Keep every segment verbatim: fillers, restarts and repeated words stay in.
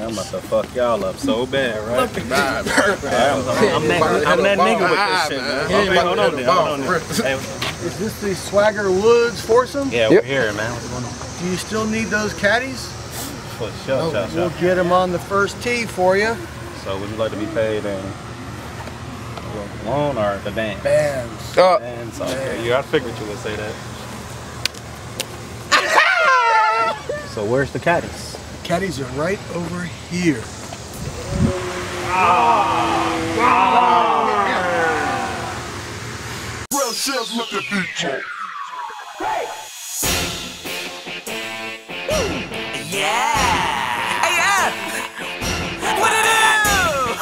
I'm about to fuck y'all up so bad, right? Nah, perfect. I'm, I'm, that, I'm that nigga with this shit, man. man. Okay, hold on there, hold on there. Hey, Is this the Swagger Woods foursome? yeah, Yep. we're here, man. What's going on? Do you still need those caddies? For sure, Oh, sure, we'll sure. get them on the first tee for you. So would you like to be paid in loan or the band? Bands. Uh, Bands, okay. Yeah, I figured you would say that. So where's the caddies? Caddies are right over here. Real shit, look at feature. Yeah! Hey, yeah! What it do?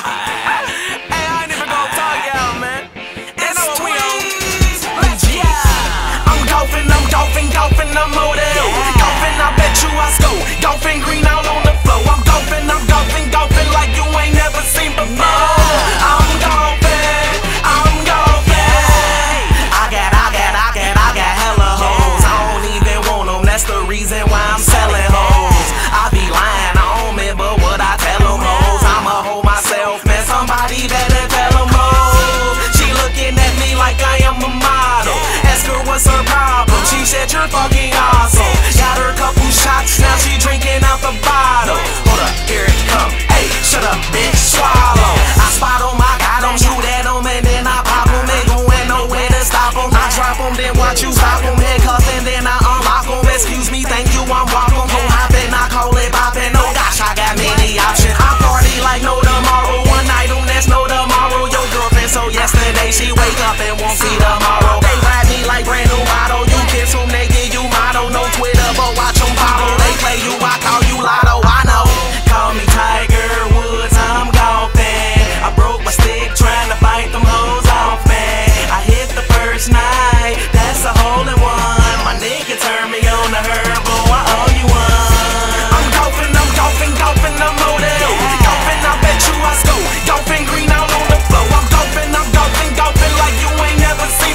Hey, I ain't even gonna talk y'all, man. It's Tweez! Yeah! I'm golfing, I'm golfing, golfing, I'm model. Golfing, I bet you I score. Golfing green out on the floor. I'm golfing, I'm golfing, golfing like you ain't never seen before. I'm golfing, I'm golfing. I got, I got, I got, I got hella hoes. I don't even want them, that's the reason why I'm selling hoes. I be lying, I don't remember what I tell them hoes. I'ma hold myself, man, somebody better tell them hoes. She looking at me like I am a model. Ask her what's her problem, she said you're fucking awesome. Got her a couple shots, now she drinking out the bottle. Hold up, here it come, hey, shut up bitch, swallow. I spot them, I got them, shoot at them, and then I pop them. Ain't going nowhere to stop them. I drop them, then watch you stop them. Handcuff and then I unlock them. Excuse me, thank you, I'm welcome. Ho hoppin', I call it poppin'. Oh gosh, I got many options. I party like no tomorrow. One night on that's no tomorrow. Your girlfriend so yesterday, she wake up and won't see tomorrow. They ride me like brand new model. You kiss them, they give you motto. No Twitter, but watch them follow. They play you, I call you Lotto. I know. Call me Tiger Woods, I'm golfing. I broke my stick trying to fight them hoes off, man. I hit the first night, that's a hole in one. My nigga turned me on to her, boy, I owe you one. I'm golfing, I'm golfing, golfing, I'm model. Golfing, I bet you I score. Golfing green out on the floor. I'm golfing, I'm golfing, golfing like you ain't never seen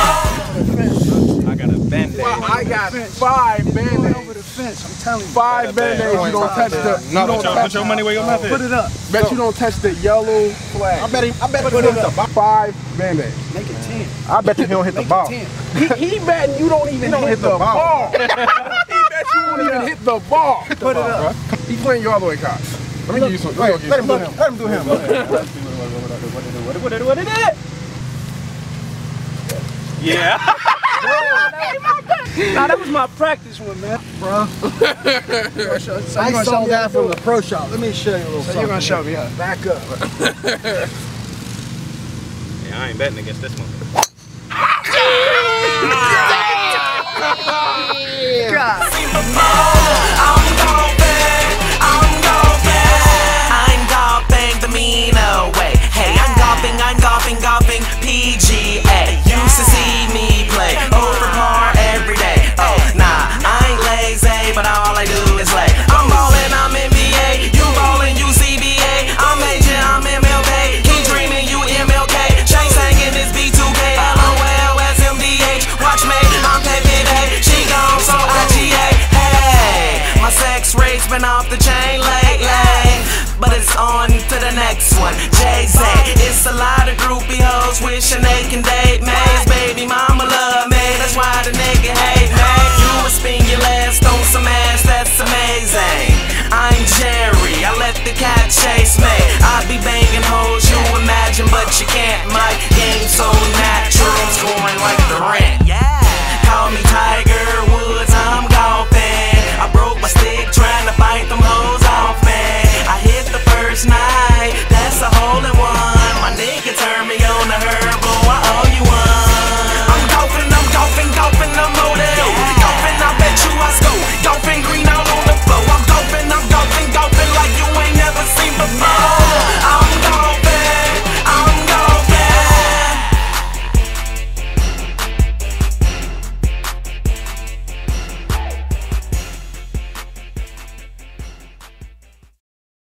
before. I got a band-aid. well, I got five band-aids. Over the fence, I'm telling you. Five band-aids. You don't touch the. No, You put don't your, touch. put your money where your mouth is. Put it up. Bet you don't touch the yellow flag. I bet he, I bet he don't hit the ball. Five band-aids. Make it ten. I bet you he don't hit the ball. ten. He, he betting you don't even don't hit, hit the the ball. ball. He bet you won't even hit the ball. Put it up. He playing you all the way, Cox. Let me give you some. Let me Let give you him do some. him. Let him do him. What it, what it is? Yeah. Nah, that was my practice one, man. Bro. So I saw that from the pro shop. Let me show you a little So something. you're gonna show me, huh? Back up. Yeah, I ain't betting against this one. I'm golfing, I'm golfing. I'm golfing the meaner way. Hey, I'm golfing, I'm golfing, golfing P G A. Used to see me play over par every day. Oh, nah, I ain't lazy, but all I do is lay. I'm ballin', I'm N B A. You ballin', you C B A. I'm major, I'm M L K. He dreamin', you M L K. Chase hangin', this B two K. L O L S M D H. Watch me, I'm Pepe Day. She gone, so I G A. Hey, my sex rate's been off the chain lately, but it's on to the next one. Jay-Z, it's a lot of groupie hoes wishing they can date me. His baby mama love me, that's why the nigga hate me. You would spin your last on some ass, that's amazing. I'm Jerry.